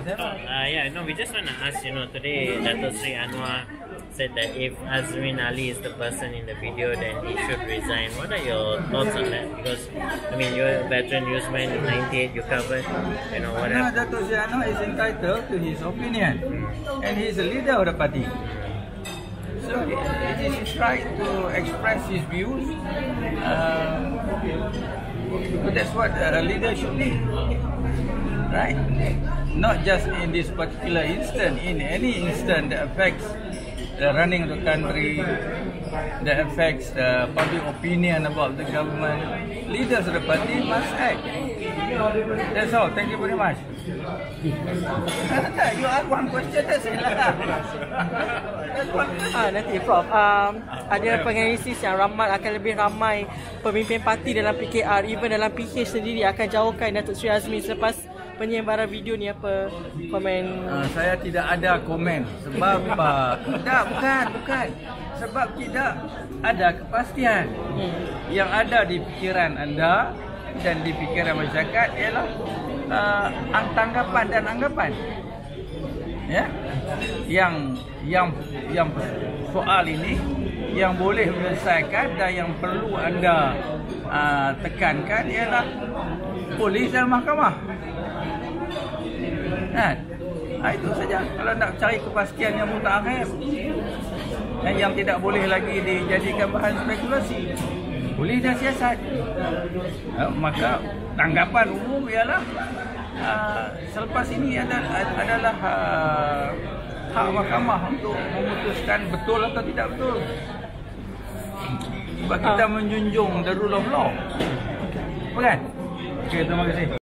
Yeah, no, we just want to ask, today Dato Sri Anwar said that if Azrin Ali is the person in the video, then he should resign. What are your thoughts on that? Because, you're a veteran newsman, in 98 you covered, what happened? Dato Sri Anwar is entitled to his opinion, and he's a leader of the party. So it is his right to express his views. That's what a leader should be, right? Not just in this particular instant, in any instant that affects the running of the country, that affects the public opinion about the government. Leaders of the party must act. That's all. Thank you very much. You ask one question, that's it lah. Nanti Prof, ada penganalisis yang akan lebih ramai pemimpin parti dalam PKR, even dalam PH sendiri akan jauhkan Datuk Sri Azmin selepas penyebaran video ni. Apa komen? Saya tidak ada komen sebab bukan sebab tidak ada kepastian. Yang ada di pikiran anda dan di pikiran masyarakat ialah tanggapan dan anggapan. Ya, yang soal ini yang boleh menyelesaikan dan yang perlu anda tekankan ialah polis dan mahkamah. Itu saja. Kalau nak cari kepastian yang mutakhir dan yang tidak boleh lagi dijadikan bahan spekulasi, polis dan siasat, maka tanggapan umum ialah selepas ini adalah hak mahkamah untuk memutuskan betul atau tidak betul. Sebab kita menjunjung the rule of law. Bukan? Okey, terima kasih.